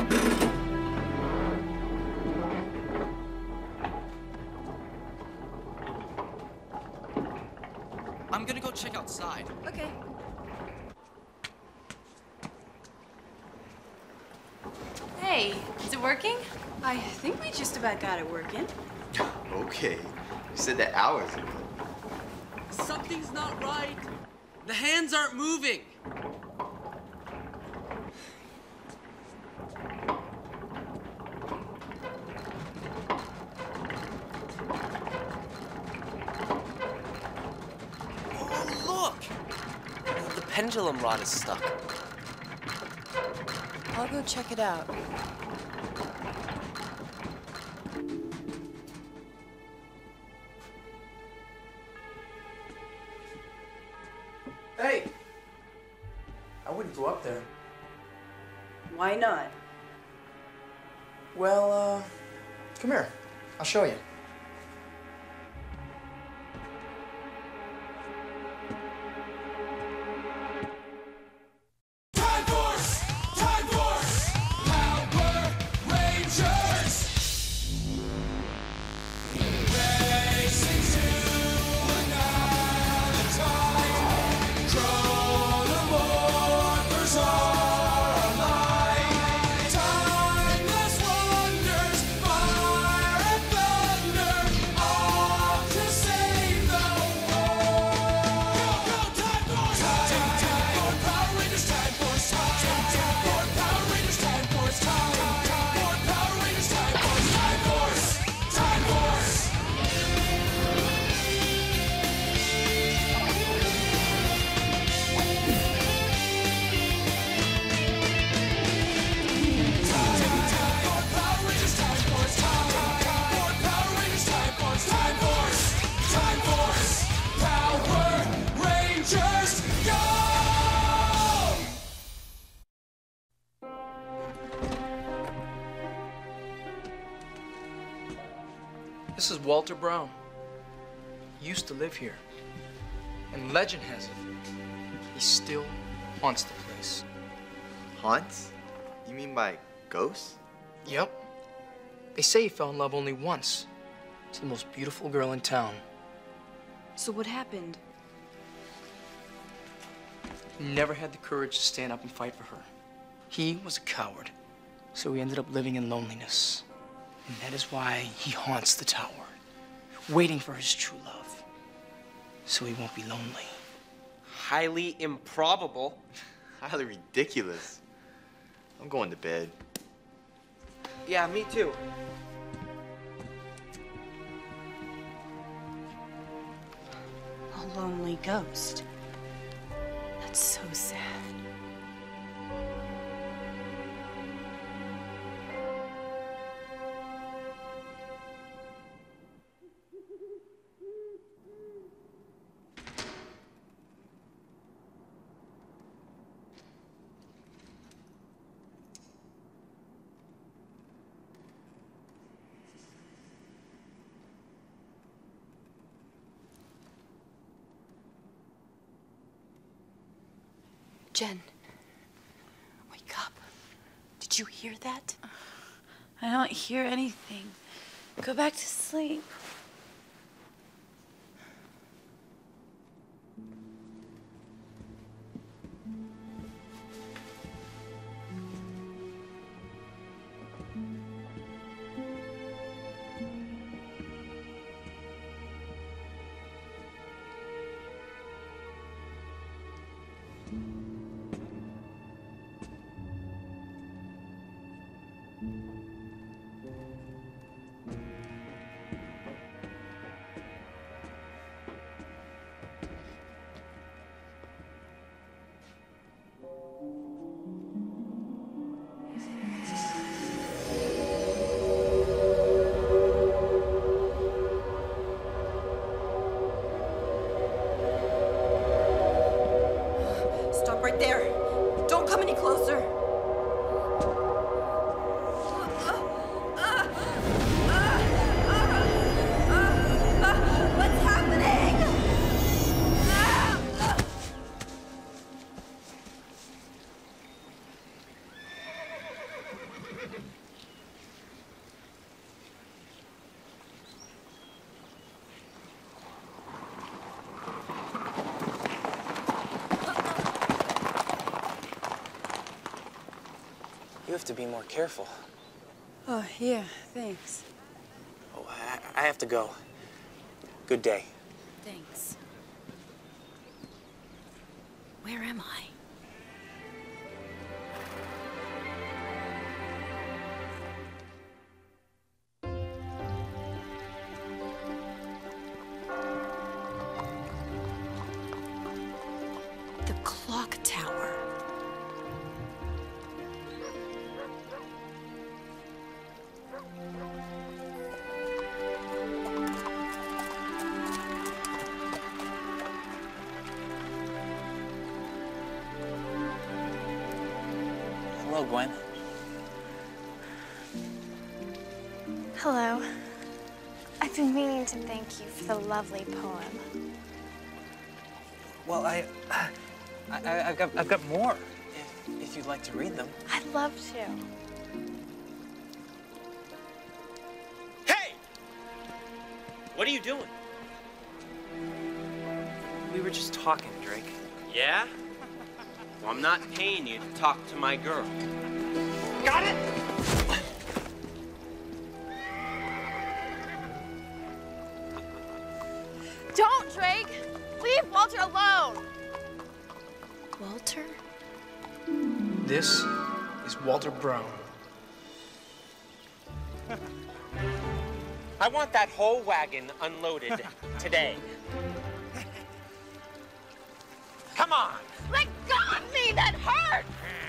I'm gonna go check outside. Okay. Hey, is it working? I think we just about got it working. Okay. You said that hours ago. Something's not right. The hands aren't moving. Oh, look! The pendulum rod is stuck. I'll go check it out. Hey! I wouldn't go up there. Why not? Well, come here. I'll show you. This is Walter Brown. He used to live here. And legend has it, he still haunts the place. Haunts? You mean by ghosts? Yep. They say he fell in love only once. To the most beautiful girl in town. So what happened? He never had the courage to stand up and fight for her. He was a coward. So he ended up living in loneliness. And that is why he haunts the tower, waiting for his true love, so he won't be lonely. Highly improbable. Highly ridiculous. I'm going to bed. Yeah, me too. A lonely ghost. That's so sad. Jen, wake up. Did you hear that? I don't hear anything. Go back to sleep. Right there. Don't come any closer. What's happening? You have to be more careful. Oh, yeah, thanks. Oh, I have to go. Good day. Thanks. Where am I? The clock tower. Hello, Gwen. Hello. I've been meaning to thank you for the lovely poem. Well, I've got more. If you'd like to read them. I'd love to. Hey! What are you doing? We were just talking, Drake. Yeah? Well, I'm not paying you to talk to my girl. Got it? Don't, Drake! Leave Walter alone! Walter? This is Walter Brown. I want that whole wagon unloaded today. Come on! Let go of me! That hurt!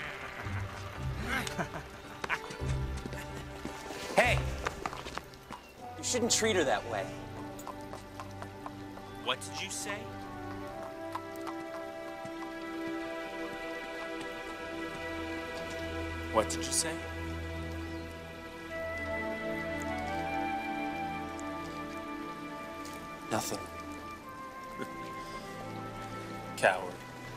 Hey! You shouldn't treat her that way. What did you say? What did you say? Nothing. Coward.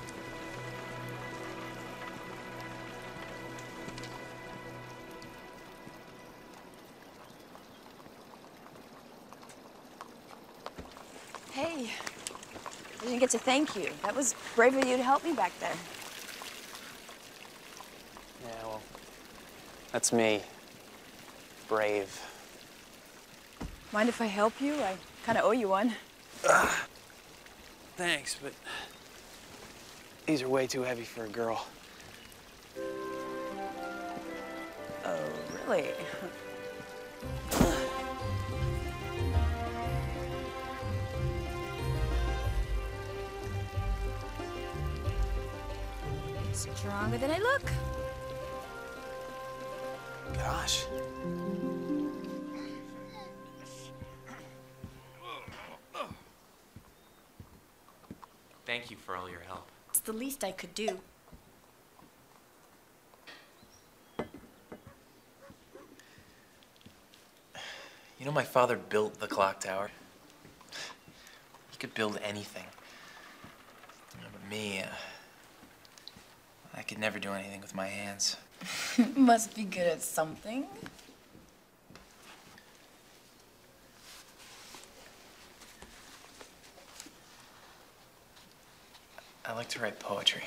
Hey, I didn't get to thank you. That was brave of you to help me back there. Yeah, well, that's me. Brave. Mind if I help you? I kind of owe you one. Thanks, but these are way too heavy for a girl. Oh, really? Stronger than I look. Gosh. Thank you for all your help. It's the least I could do. You know, my father built the clock tower. He could build anything. But me, I could never do anything with my hands. Must be good at something. I like to write poetry.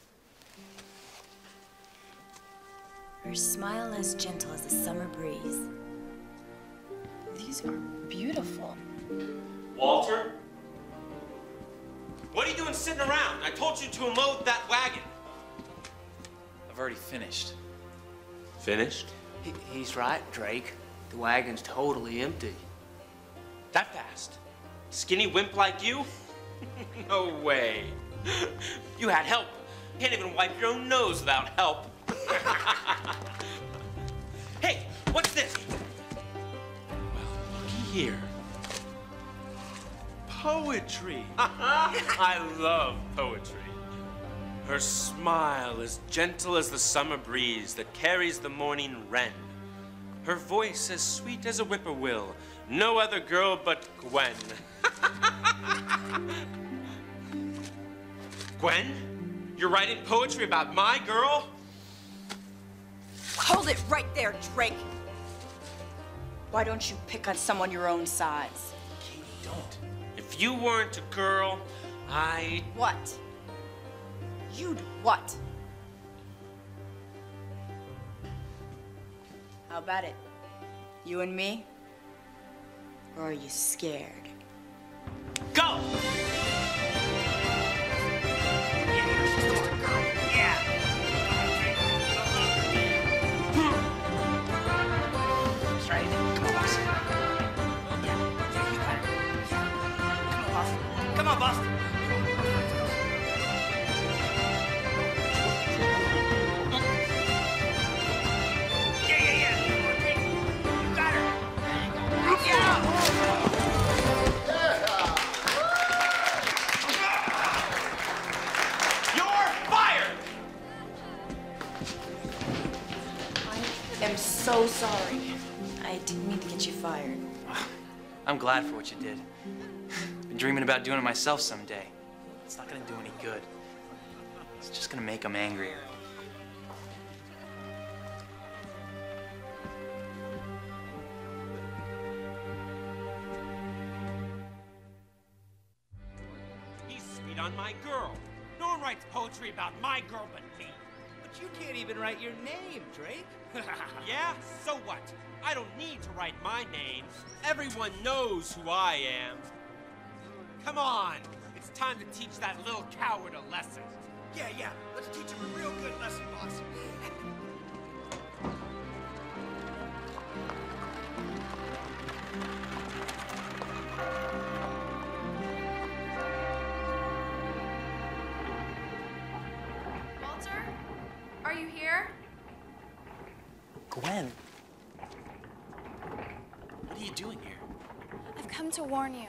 Her smile as gentle as a summer breeze. These are beautiful. Walter? What are you doing sitting around? I told you to unload that wagon. I've already finished. Finished? He's right, Drake. The wagon's totally empty. That fast? Skinny wimp like you? No way. You had help. Can't even wipe your own nose without help. Hey, what's this? Well, looky here. Poetry. I love poetry. Her smile is gentle as the summer breeze that carries the morning wren. Her voice as sweet as a whippoorwill. No other girl but Gwen. Gwen? You're writing poetry about my girl? Hold it right there, Drake. Why don't you pick on someone your own size? Katie, don't. If you weren't a girl, I'd... What? You'd what? How about it? You and me? Or are you scared? Go! That's right. Come on, boss. Yeah, you got it. Come on, boss. Come on, boss. I'm so sorry. I didn't mean to get you fired. I'm glad for what you did. Been dreaming about doing it myself someday. It's not gonna do any good. It's just gonna make them angrier. He's sweet on my girl. No one writes poetry about my girl but me. But you can't even write your name, Drake. Yeah? So what? I don't need to write my name. Everyone knows who I am. Come on. It's time to teach that little coward a lesson. Yeah. Let's teach him a real good lesson, boss. Walter, are you here? Gwen! What are you doing here? I've come to warn you.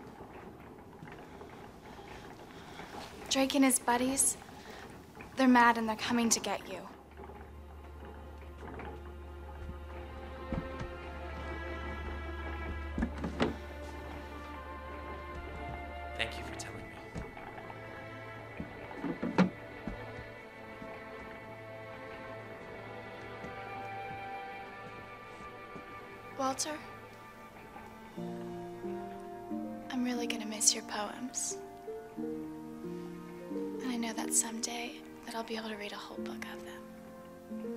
Drake and his buddies, they're mad and they're coming to get you. Thank you for telling me. Walter, I'm really gonna miss your poems. And I know that someday that I'll be able to read a whole book of them.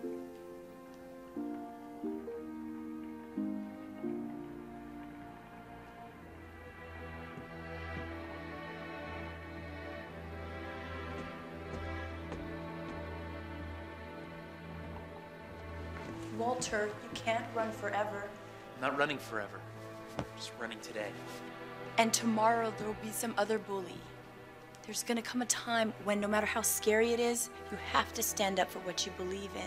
Walter, you can't run forever. I'm not running forever. I'm just running today. And tomorrow there will be some other bully. There's gonna come a time when no matter how scary it is, you have to stand up for what you believe in.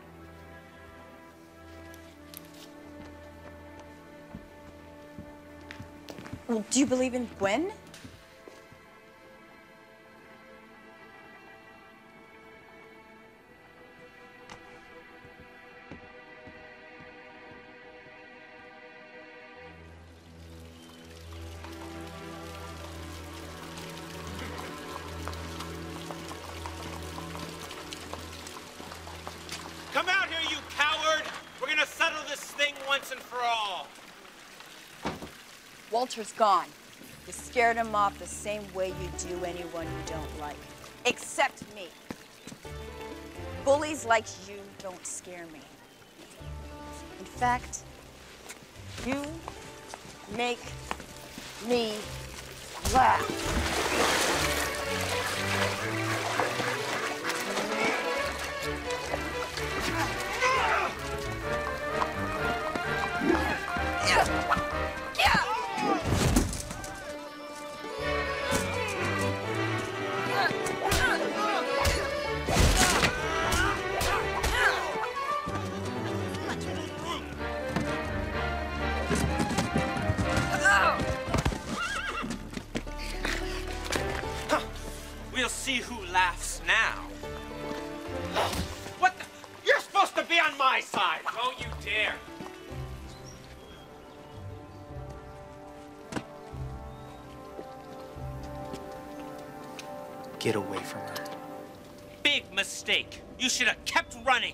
Well, do you believe in Gwen? Come out here, you coward! We're gonna settle this thing once and for all. Walter's gone. You scared him off the same way you do anyone you don't like. Except me. Bullies like you don't scare me. In fact, you make me laugh. We'll see who laughs now. What the? You're supposed to be on my side. Don't you dare. Get away from her. Big mistake. You should have kept running.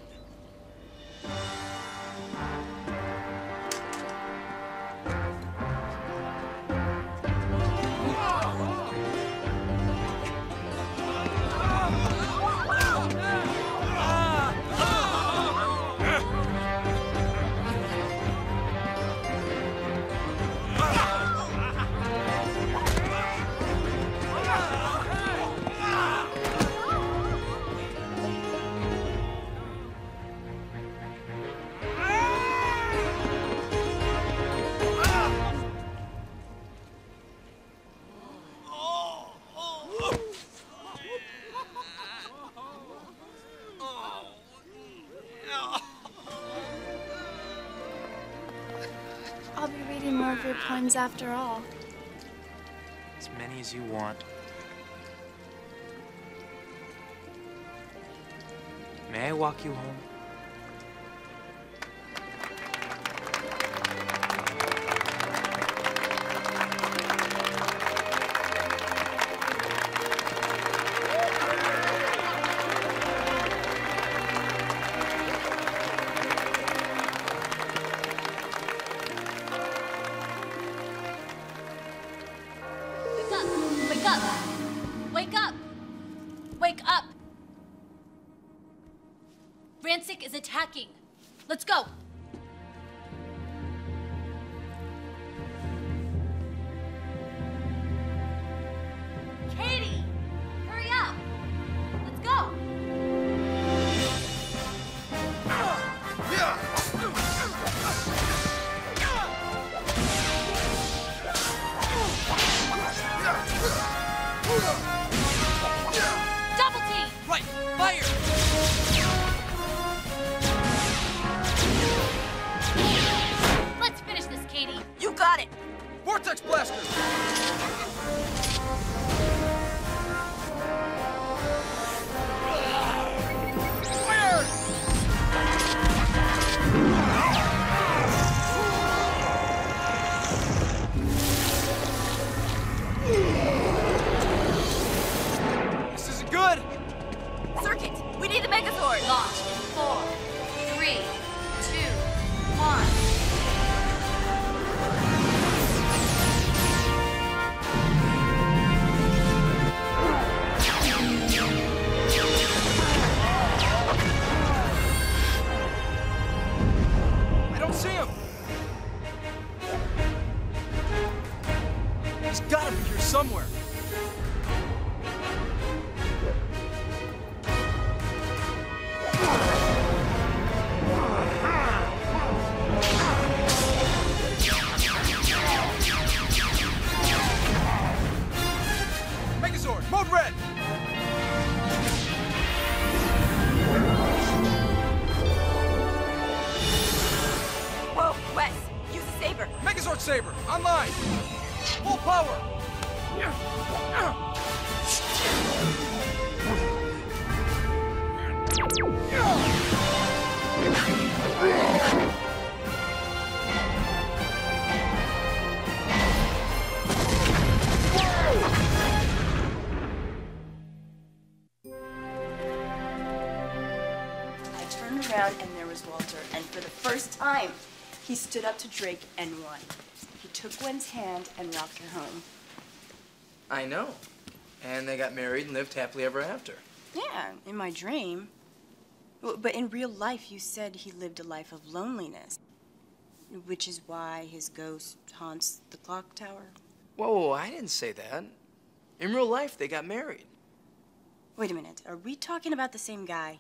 of your poems after all. As many as you want. May I walk you home? Wake up! Wake up! Wake up! Rancic is attacking. Let's go! Katie! Hurry up! Let's go! Double team! Right, fire! Let's finish this, Katie. You got it. Vortex blaster! This isn't good! Circuit, we need the Megazord. Launch in 4, 3, 2, 1. I don't see him! He's gotta be here somewhere. Megazord, mode red! Whoa, Wes, use the saber. Megazord saber, online! Full power! I turned around and there was Walter, and for the first time, he stood up to Drake and won. He took Gwen's hand and rocked her home. I know. And they got married and lived happily ever after. Yeah, in my dream. But in real life, you said he lived a life of loneliness, which is why his ghost haunts the clock tower. Whoa, I didn't say that. In real life, they got married. Wait a minute, are we talking about the same guy?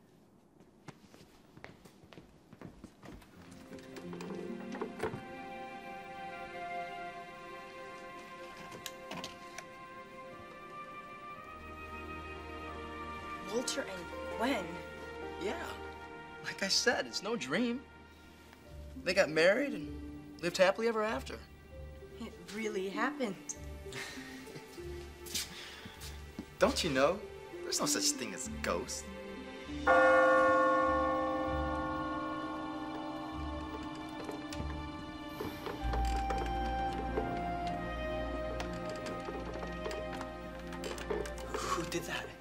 Walter and Gwen? Yeah. Like I said, it's no dream. They got married and lived happily ever after. It really happened. Don't you know? There's no such thing as ghosts. Who did that?